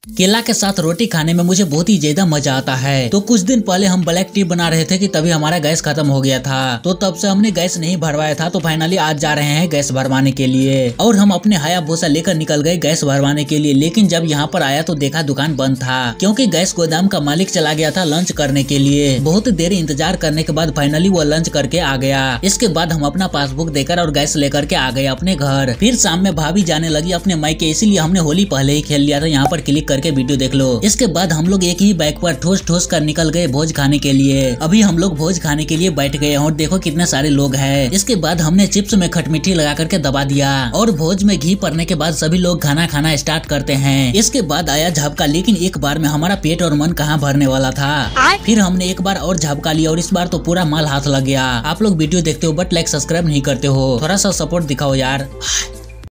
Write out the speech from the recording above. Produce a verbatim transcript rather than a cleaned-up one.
केला के साथ रोटी खाने में मुझे बहुत ही ज्यादा मजा आता है। तो कुछ दिन पहले हम ब्लैक टी बना रहे थे कि तभी हमारा गैस खत्म हो गया था। तो तब से हमने गैस नहीं भरवाया था। तो फाइनली आज जा रहे हैं गैस भरवाने के लिए और हम अपने हायाबुसा लेकर निकल गए गैस भरवाने के लिए। लेकिन जब यहाँ पर आया तो देखा दुकान बंद था, क्योंकि गैस गोदाम का मालिक चला गया था लंच करने के लिए। बहुत देर इंतजार करने के बाद फाइनली वो लंच करके आ गया। इसके बाद हम अपना पासबुक देकर और गैस लेकर के आ गए अपने घर। फिर शाम में भाभी जाने लगी अपने मायके, इसीलिए हमने होली पहले ही खेल लिया था। यहाँ पर क्लिक करके वीडियो देख लो। इसके बाद हम लोग एक ही बाइक पर ठोस ठोस कर निकल गए भोज खाने के लिए। अभी हम लोग भोज खाने के लिए बैठ गए और देखो कितने सारे लोग हैं। इसके बाद हमने चिप्स में खटमिठी लगा करके दबा दिया और भोज में घी पड़ने के बाद सभी लोग खाना खाना स्टार्ट करते हैं। इसके बाद आया झपका, लेकिन एक बार में हमारा पेट और मन कहाँ भरने वाला था। फिर हमने एक बार और झपका लिया और इस बार तो पूरा माल हाथ लग गया। आप लोग वीडियो देखते हो बट लाइक सब्सक्राइब नहीं करते हो, थोड़ा सा सपोर्ट दिखाओ यार।